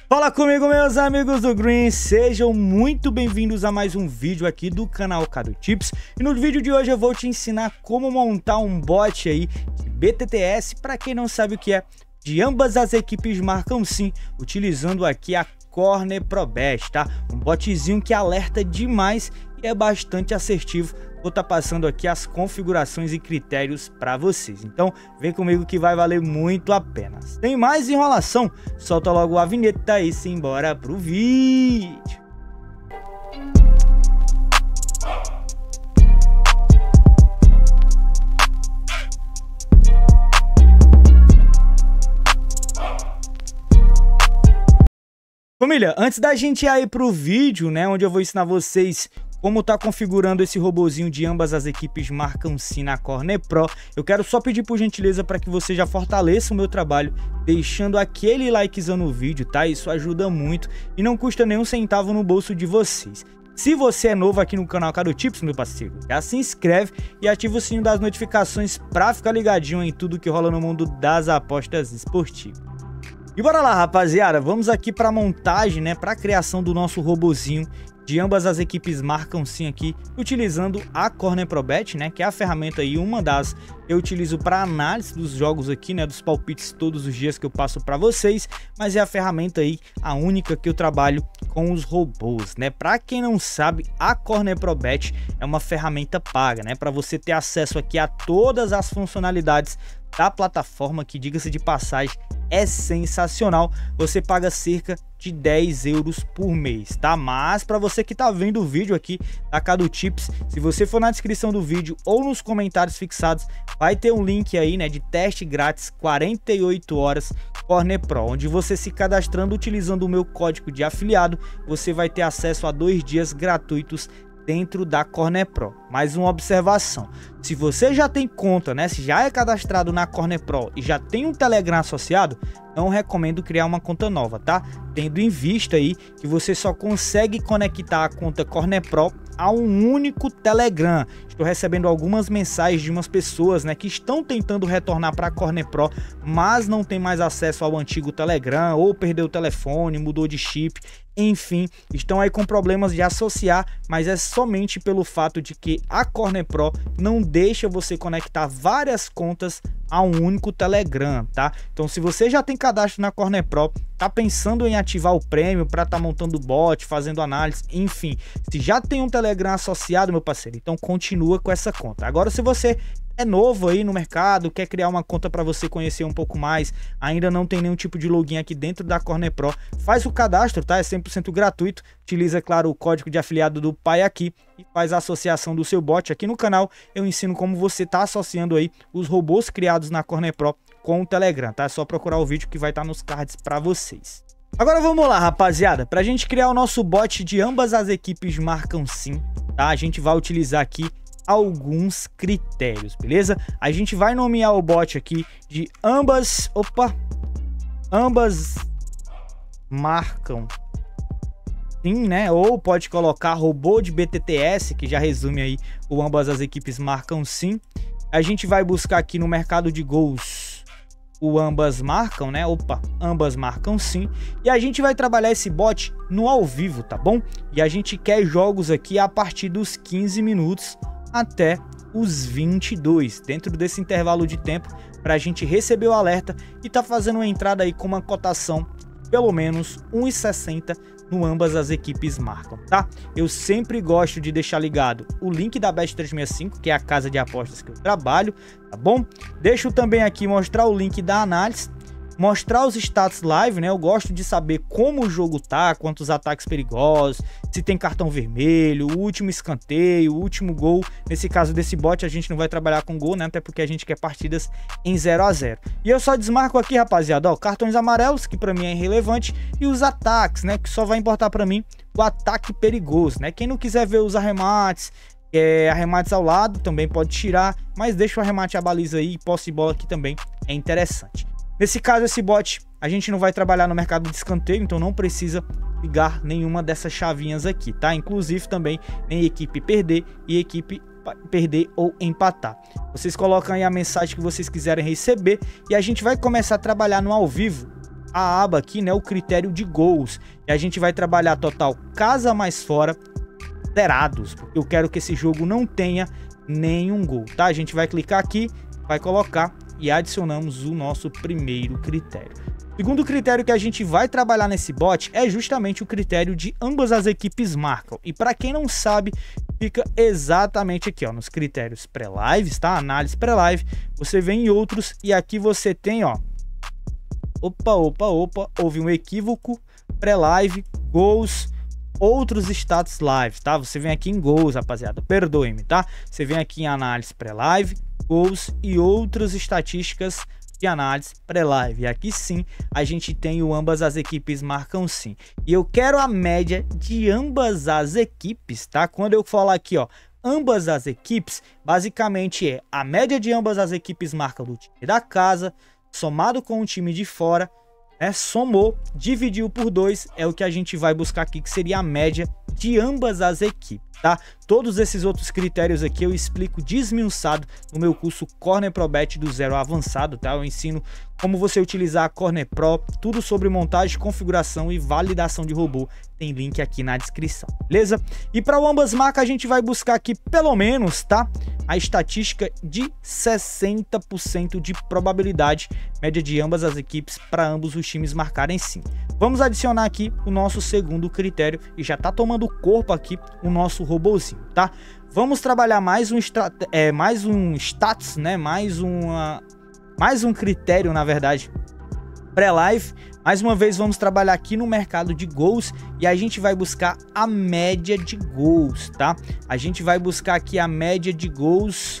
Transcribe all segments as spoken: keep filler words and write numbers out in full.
Fala comigo, meus amigos do Green, sejam muito bem-vindos a mais um vídeo aqui do canal Cadotips. E no vídeo de hoje eu vou te ensinar como montar um bot aí de B T T S, para quem não sabe o que é, de ambas as equipes marcam sim, utilizando aqui a CornerProBet, tá? Um botzinho que alerta demais e é bastante assertivo. Vou estar passando aqui as configurações e critérios para vocês, então vem comigo que vai valer muito a pena. Sem mais enrolação, solta logo a vinheta e simbora pro vídeo. Família, antes da gente ir aí pro vídeo, né, onde eu vou ensinar vocês como tá configurando esse robozinho de ambas as equipes marcam sim na CornerPro, eu quero só pedir por gentileza para que você já fortaleça o meu trabalho, deixando aquele likezão no vídeo, tá? Isso ajuda muito e não custa nenhum centavo no bolso de vocês. Se você é novo aqui no canal Cadotips, meu parceiro, já se inscreve e ativa o sininho das notificações para ficar ligadinho em tudo que rola no mundo das apostas esportivas. E bora lá, rapaziada, vamos aqui para a montagem, né, para a criação do nosso robozinho de ambas as equipes marcam sim aqui, utilizando a CornerProBet, né, que é a ferramenta aí, uma das eu utilizo para análise dos jogos aqui, né, dos palpites todos os dias que eu passo para vocês, mas é a ferramenta aí, a única que eu trabalho com os robôs, né? Para quem não sabe, a CornerProBet é uma ferramenta paga, né, para você ter acesso aqui a todas as funcionalidades da plataforma, que, diga-se de passagem, é sensacional. Você paga cerca de dez euros por mês, tá? Mas para você que tá vendo o vídeo aqui da Cadotips, se você for na descrição do vídeo ou nos comentários fixados, vai ter um link aí, né, de teste grátis quarenta e oito horas CornerPro, onde você, se cadastrando utilizando o meu código de afiliado, você vai ter acesso a dois dias gratuitos dentro da CornerPro. Mais uma observação: se você já tem conta, né, se já é cadastrado na CornerPro e já tem um Telegram associado, não recomendo criar uma conta nova, tá? Tendo em vista aí que você só consegue conectar a conta CornerPro a um único Telegram. Estou recebendo algumas mensagens de umas pessoas, né, que estão tentando retornar para a CornerPro, mas não tem mais acesso ao antigo Telegram, ou perdeu o telefone, mudou de chip, enfim, estão aí com problemas de associar, mas é somente pelo fato de que a CornerPro não deixa você conectar várias contas a um único Telegram, tá? Então, se você já tem cadastro na CornerPro, tá pensando em ativar o prêmio para estar tá montando bot, fazendo análise, enfim, se já tem um Telegram associado, meu parceiro, então continua com essa conta. Agora, se você é novo aí no mercado, quer criar uma conta para você conhecer um pouco mais, ainda não tem nenhum tipo de login aqui dentro da CornerPro, faz o cadastro, tá? É cem por cento gratuito, utiliza, claro, o código de afiliado do pai aqui e faz a associação do seu bot. Aqui no canal eu ensino como você tá associando aí os robôs criados na CornerPro com o Telegram, tá? É só procurar o vídeo que vai estar nos cards para vocês. Agora vamos lá, rapaziada, pra gente criar o nosso bot de ambas as equipes marcam sim, tá? A gente vai utilizar aqui alguns critérios, beleza? A gente vai nomear o bot aqui de ambas, opa, ambas marcam sim, né? Ou pode colocar robô de B T T S, que já resume aí o ambas as equipes marcam sim. A gente vai buscar aqui no mercado de gols o ambas marcam, né? Opa, ambas marcam sim. E a gente vai trabalhar esse bot no ao vivo, tá bom? E a gente quer jogos aqui a partir dos quinze minutos até os vinte e dois, dentro desse intervalo de tempo, para a gente receber o alerta e tá fazendo uma entrada aí com uma cotação pelo menos um e sessenta no ambas as equipes marcam, tá? Eu sempre gosto de deixar ligado o link da Bet trezentos e sessenta e cinco, que é a casa de apostas que eu trabalho, tá bom? Deixo também aqui mostrar o link da análise, mostrar os status live, né? Eu gosto de saber como o jogo tá, quantos ataques perigosos, se tem cartão vermelho, o último escanteio, o último gol. Nesse caso desse bot a gente não vai trabalhar com gol, né? Até porque a gente quer partidas em zero a zero. E eu só desmarco aqui, rapaziada, ó, cartões amarelos, que para mim é irrelevante, e os ataques, né? Que só vai importar para mim o ataque perigoso, né? Quem não quiser ver os arremates, é, arremates ao lado, também pode tirar, mas deixa o arremate a baliza aí, e posse de bola aqui também é interessante. Nesse caso, esse bot, a gente não vai trabalhar no mercado de escanteio, então não precisa ligar nenhuma dessas chavinhas aqui, tá? Inclusive também nem equipe perder e equipe perder ou empatar. Vocês colocam aí a mensagem que vocês quiserem receber e a gente vai começar a trabalhar no ao vivo a aba aqui, né, o critério de gols. E a gente vai trabalhar total casa mais fora zerados, porque eu quero que esse jogo não tenha nenhum gol, tá? A gente vai clicar aqui, vai colocar e adicionamos o nosso primeiro critério. O segundo critério que a gente vai trabalhar nesse bot é justamente o critério de ambas as equipes marcam. E para quem não sabe, fica exatamente aqui, ó, nos critérios pré-lives, tá? Análise pré-live, você vem em outros e aqui você tem, ó, opa, opa, opa, houve um equívoco, pré-live, gols, outros status live, tá? Você vem aqui em gols, rapaziada, perdoe-me, tá? Você vem aqui em análise pré-live, gols e outras estatísticas de análise pré-live. E aqui sim, a gente tem o ambas as equipes marcam sim. E eu quero a média de ambas as equipes, tá? Quando eu falar aqui, ó, ambas as equipes, basicamente é a média de ambas as equipes marcam do time da casa, somado com o time de fora, né, somou, dividiu por dois, é o que a gente vai buscar aqui, que seria a média de ambas as equipes, tá? Todos esses outros critérios aqui eu explico desmiuçado no meu curso Corner Pro Bet do zero avançado, tá? Eu ensino como você utilizar a Corner Pro, tudo sobre montagem, configuração e validação de robô, tem link aqui na descrição, beleza? E para o ambas marcas a gente vai buscar aqui pelo menos, tá? A estatística de sessenta por cento de probabilidade média de ambas as equipes para ambos os times marcarem sim. Vamos adicionar aqui o nosso segundo critério e já tá tomando corpo aqui o nosso robozinho, tá? Vamos trabalhar mais um, é, mais um status, né? Mais, uma, mais um critério, na verdade, pré-live. Mais uma vez vamos trabalhar aqui no mercado de gols e a gente vai buscar a média de gols, tá? A gente vai buscar aqui a média de gols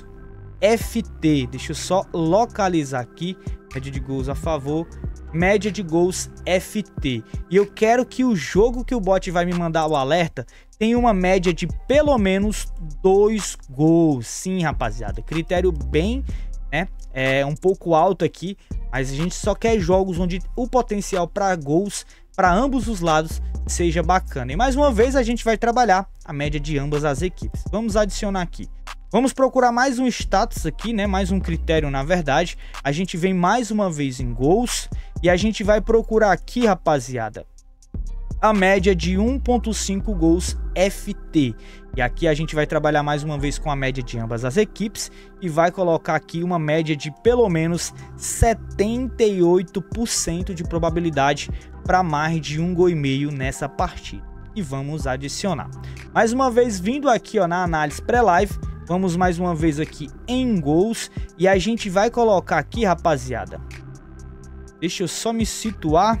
F T. Deixa eu só localizar aqui, média de gols a favor, média de gols F T. E eu quero que o jogo que o bot vai me mandar o alerta tenha uma média de pelo menos dois gols. Sim, rapaziada, critério bem, né, é um pouco alto aqui, mas a gente só quer jogos onde o potencial para gols para ambos os lados seja bacana. E mais uma vez a gente vai trabalhar a média de ambas as equipes. Vamos adicionar aqui. Vamos procurar mais um status aqui, né? Mais um critério, na verdade. A gente vem mais uma vez em gols e a gente vai procurar aqui, rapaziada, a média de um ponto cinco gols F T. E aqui a gente vai trabalhar mais uma vez com a média de ambas as equipes e vai colocar aqui uma média de pelo menos setenta e oito por cento de probabilidade para mais de um gol e meio nessa partida. E vamos adicionar. Mais uma vez vindo aqui, ó, na análise pré-live, vamos mais uma vez aqui em gols e a gente vai colocar aqui, rapaziada. Deixa eu só me situar.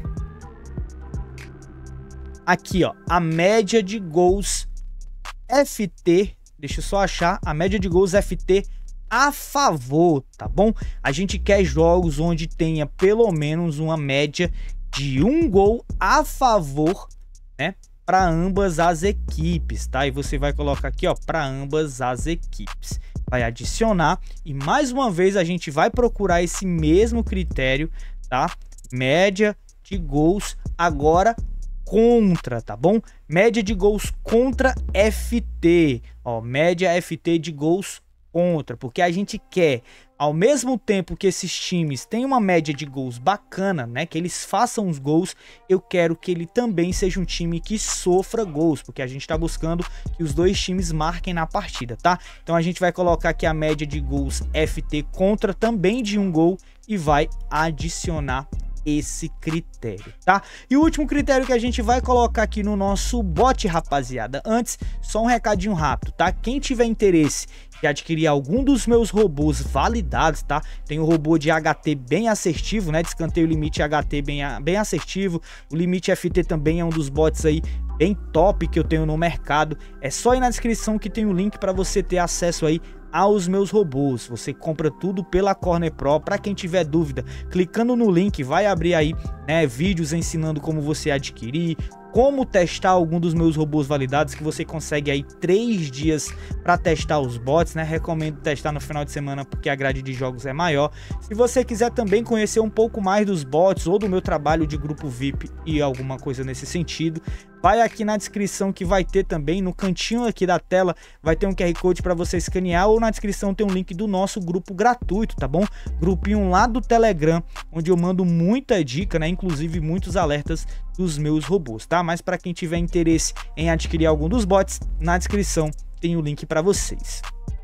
Aqui, ó, a média de gols F T, deixa eu só achar, a média de gols F T a favor, tá bom? A gente quer jogos onde tenha pelo menos uma média de um gol a favor, né, para ambas as equipes, tá? E você vai colocar aqui, ó, para ambas as equipes. Vai adicionar e mais uma vez a gente vai procurar esse mesmo critério, tá? Média de gols agora contra, tá bom? Média de gols contra F T, ó, média F T de gols contra, porque a gente quer, ao mesmo tempo que esses times têm uma média de gols bacana, né, que eles façam os gols, eu quero que ele também seja um time que sofra gols, porque a gente tá buscando que os dois times marquem na partida, tá? Então a gente vai colocar aqui a média de gols F T contra também de um gol e vai adicionar esse critério, tá? E o último critério que a gente vai colocar aqui no nosso bot, rapaziada, antes, só um recadinho rápido, tá? Quem tiver interesse de adquirir algum dos meus robôs validados, tá? Tem o robô de H T bem assertivo, né? Descanteio limite H T bem, bem assertivo, o limite F T também é um dos bots aí bem top que eu tenho no mercado. É só ir na descrição que tem o link para você ter acesso aí aos meus robôs. Você compra tudo pela Corner Pro. Para quem tiver dúvida, clicando no link vai abrir aí, né, vídeos ensinando como você adquirir, como testar algum dos meus robôs validados, que você consegue aí três dias para testar os bots, né? Recomendo testar no final de semana porque a grade de jogos é maior. Se você quiser também conhecer um pouco mais dos bots ou do meu trabalho de grupo V I P e alguma coisa nesse sentido, vai aqui na descrição que vai ter também, no cantinho aqui da tela, vai ter um Q R Code para você escanear, ou na descrição tem um link do nosso grupo gratuito, tá bom? Grupinho lá do Telegram, onde eu mando muita dica, né? Inclusive muitos alertas dos meus robôs, tá? Mas para quem tiver interesse em adquirir algum dos bots, na descrição tem o link para vocês.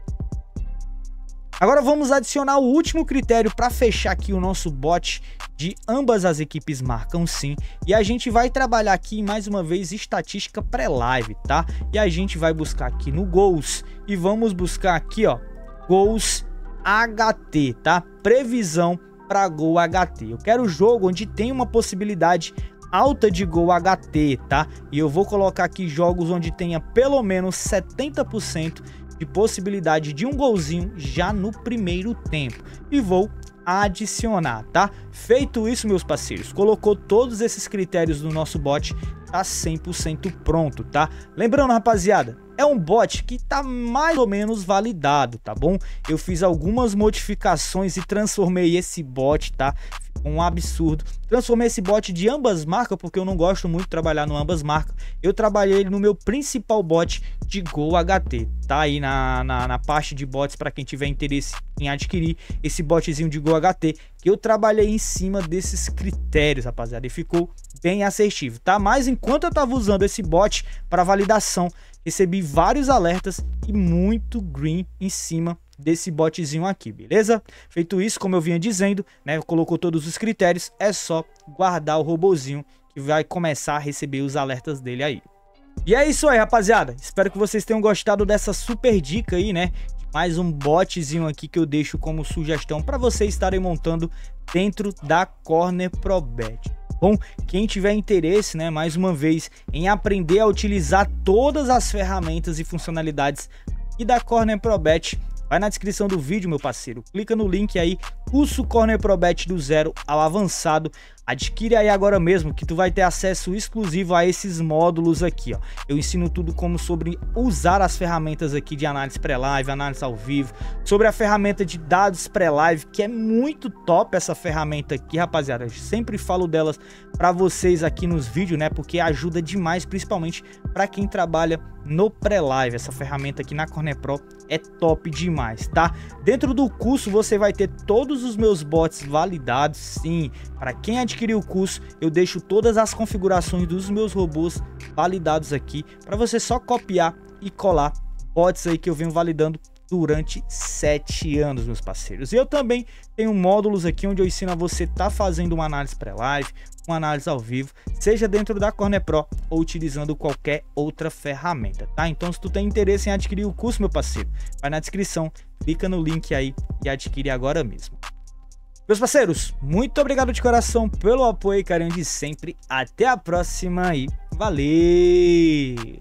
Agora vamos adicionar o último critério para fechar aqui o nosso bot de ambas as equipes marcam sim, e a gente vai trabalhar aqui mais uma vez estatística pré-live, tá? E a gente vai buscar aqui no Gols e vamos buscar aqui, ó, Gols H T, tá? Previsão para gol H T. Eu quero o jogo onde tem uma possibilidade alta de gol H T, tá? E eu vou colocar aqui jogos onde tenha pelo menos setenta por cento de possibilidade de um golzinho já no primeiro tempo, e vou adicionar, tá? Feito isso, meus parceiros, colocou todos esses critérios do nosso bot, tá cem por cento pronto, tá? Lembrando, rapaziada, é um bot que tá mais ou menos validado, tá bom? Eu fiz algumas modificações e transformei esse bot, tá? Um absurdo. Transformei esse bot de ambas marcas, porque eu não gosto muito de trabalhar no ambas marcas. Eu trabalhei ele no meu principal bot de gol H T. Tá aí na, na, na parte de bots para quem tiver interesse em adquirir esse botzinho de gol H T, que eu trabalhei em cima desses critérios, rapaziada, e ficou bem assertivo, tá? Mas enquanto eu tava usando esse bot para validação, recebi vários alertas e muito green em cima desse botzinho aqui, beleza? Feito isso, como eu vinha dizendo, né, colocou todos os critérios, é só guardar o robozinho que vai começar a receber os alertas dele aí. E é isso aí, rapaziada, espero que vocês tenham gostado dessa super dica aí, né, mais um botzinho aqui que eu deixo como sugestão para vocês estarem montando dentro da Corner Pro Bet. Bom, quem tiver interesse, né, mais uma vez, em aprender a utilizar todas as ferramentas e funcionalidades aqui da Corner Pro Bet, vai na descrição do vídeo, meu parceiro, clica no link aí, curso Corner Pro Bet do zero ao avançado, adquire aí agora mesmo que tu vai ter acesso exclusivo a esses módulos aqui, ó. Eu ensino tudo como sobre usar as ferramentas aqui de análise pré-live, análise ao vivo, sobre a ferramenta de dados pré-live, que é muito top essa ferramenta aqui, rapaziada. Eu sempre falo delas para vocês aqui nos vídeos, né, porque ajuda demais, principalmente para quem trabalha no pré-live. Essa ferramenta aqui na Corner Pro é top demais, tá? Dentro do curso você vai ter todos os meus bots validados, sim. Para quem adquirir o curso, eu deixo todas as configurações dos meus robôs validados aqui, para você só copiar e colar bots aí que eu venho validando durante sete anos, meus parceiros. E eu também tenho módulos aqui onde eu ensino a você tá fazendo uma análise pré-live, uma análise ao vivo, seja dentro da Corner Pro ou utilizando qualquer outra ferramenta, tá? Então, se tu tem interesse em adquirir o curso, meu parceiro, vai na descrição, clica no link aí e adquire agora mesmo. Meus parceiros, muito obrigado de coração pelo apoio e carinho de sempre. Até a próxima e valeu!